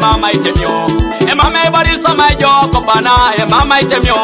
mama itemyo. Mama ibarisa majo kopana mama itemyo.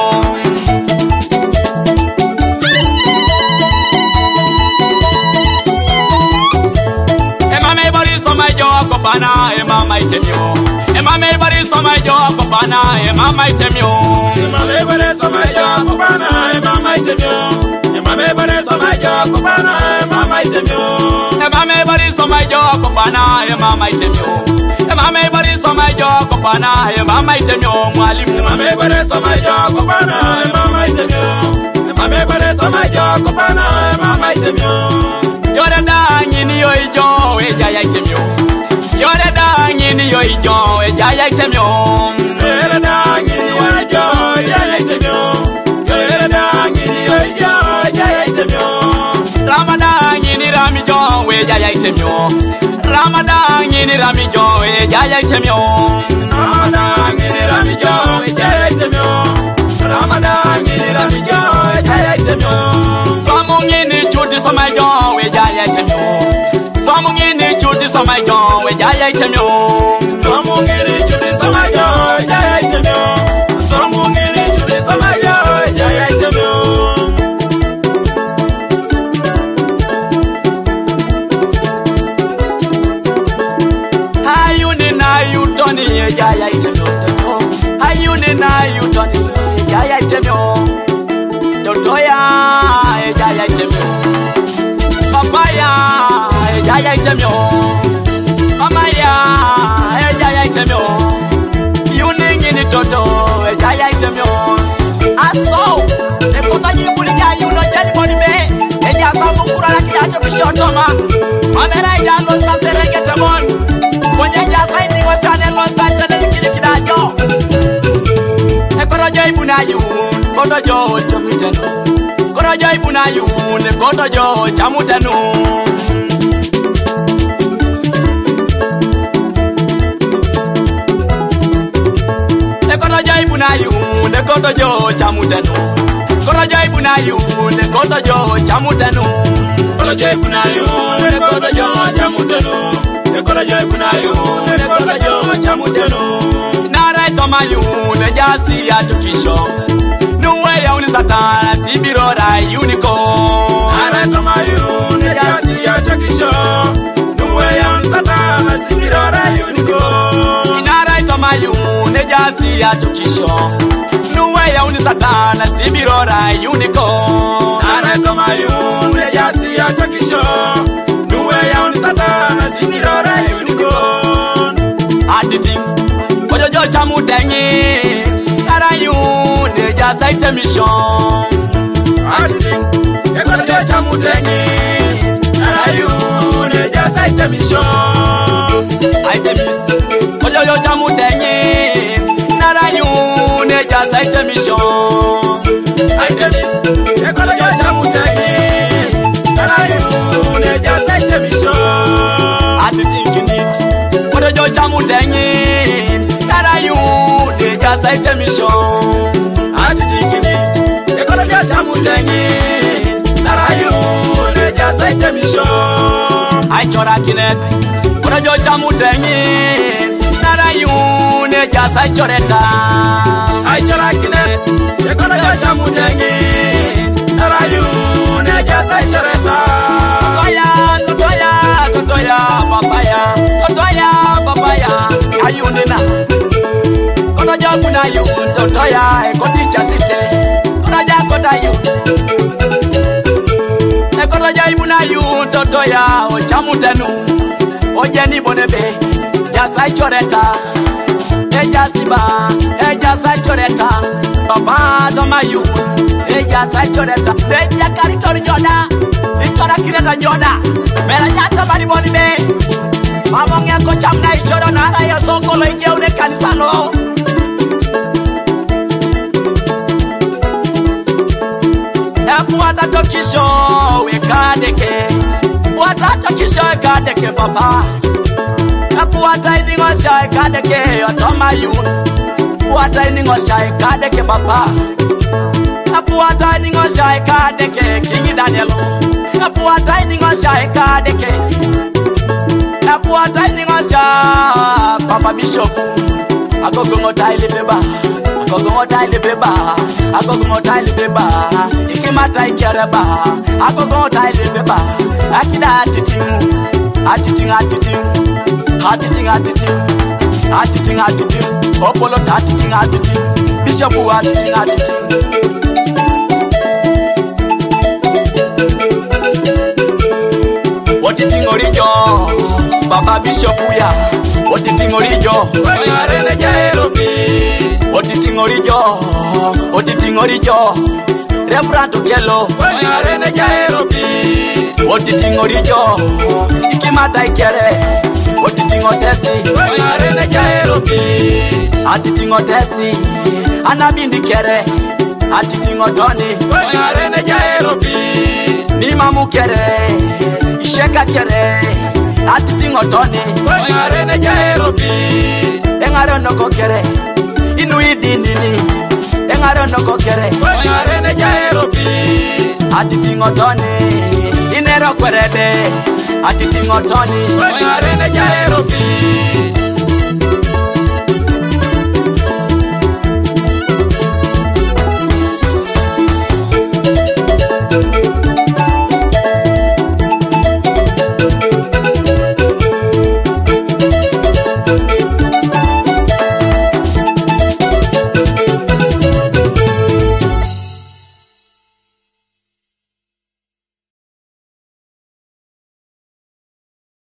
Mama ibarisa majo kopana mama itemyo. Mama ibarisa majo kopana mama itemyo. Mama ibarisa majo kopana mama itemyo. Mama ibarisa majo kopana mama itemyo. Mama ibarisa majo kopana mama itemyo. Mama ibarisa majo kopana mama itemyo mwalimu. Mama ibarisa majo kopana mama itemyo. Mama ibarisa majo kopana mama itemyo. Yore dangi ni yo ijo eja itemyo. Yore dangi ni yo ijo eja itemyo. Yore dangi ni yo ijo eja itemyo. Yore dangi ni yo ijo eja itemyo. Ramadan ni ramijo eja itemyo. Ramadan ni ramijo eja itemyo. Ramadan ni ramijo eja itemyo. Ramadan ni ramijo eja itemyo. Samungi ni chuti samajo eja itemyo. Samungi ni chuti samajo eja itemyo. Samungi ni chuti samajo eja itemyo. Samungi ni chuti samajo eja itemyo. Ayuni na yutoni eja itemyo. Ayuni na yutoni eja itemyo. Totoya eja itemyo. Papaya eja itemyo. Mamaya eja itemyo. Yuni ngini toto eja itemyo. Aso ekota nyibulija yuno jeli bonibe eja samukura la kiacho kishotoma. Mamera eja los kaserengete mon. Konye ja saini wasane los kaserengete kili kidajo. Ekorojo ibunayu kotojo chamutenu. Korojo ibunayu kotojo chamutenu. Ekorojo ibunayu kotojo chamutenu. Korojo ibunayu kotojo chamutenu. Korojo ibunayu kotojo chamutenu. Korojo ibunayu kotojo chamutenu. Nara tomayu jasi atukisho. Nuwe ya unisatana sibirora uniko. Nara tomayu jasi atukisho. Nuwe ya unisatana sibirora uniko. Nara tomayu jasi atukisho. Nuwe ya unisatana sibirora uniko. Nara tomayu jasi atukisho. Nuwe ya unisatana sibirora uniko. Aditing Ojojo chamutengi Arayu neja saite mission. Aditing Ojojo chamutengi Arayu neja saite mission. Aitemis Ojojo chamutengi Arayu neja saite mission. Aitemis Ojojo chamutengi Arayu neja saite mission. Aditing indeed Ojojo chamutengi Arayu neja saite mission. Aditingini Ojojo chamutengi Arayu neja saite mission. Aichora kinet Ojojo chamutengi Arayu neja saite choreta. Aichora kinet Ojojo chamutengi Arayu neja saite choreta. Totoya, papaya, papaya, ayunina. Konoja kuna yun, totoya, ekodicha site. Konoja yun. Ekonoja ibuna yun, totoya, ochamutenu. Ojeni bonebe, jasa choreta. Eja siba, eja sa choreta. Papa toma yun, eja sa choreta. Eja karitori joda, ikora kireta joda. Mera nyata bari boni be. Mamong ya ko chamna ichoro nara ya soko lo inge ule kanisa lo. Epuata tokisho wekadeke. Puata tokisho wekadeke papa. Epuata iningosha wekadeke otoma yun. Puata iningosha wekadeke papa. Epuata iningosha wekadeke King Daniel. Epuata iningosha wekadeke. Epuata iningosha cha Papa Bishop agogo taile beba agogo taile beba agogo taile beba ikimata ikereba agogo taile beba akida atitingu atitinga opolo atitinga Bishop atitinga Otitingorijo Baba Bishop ya Otitingorijo Oyarene jairobi Otitingorijo Reverend Okelo Oyarene jairobi Otitingorijo Ikimata ikere Otitingotesi Oyarene jairobi Atitingotesi Anabindi kere Atitingotoni Oyarene jairobi Nima mukere Sheka kere Atitingotoni Oyarene jairobi Engaro noko kere Inuidi nini Engaro noko kere Oyarene jairobi Atitingotoni Inero kwerede Atitingotoni Oyarene jairobi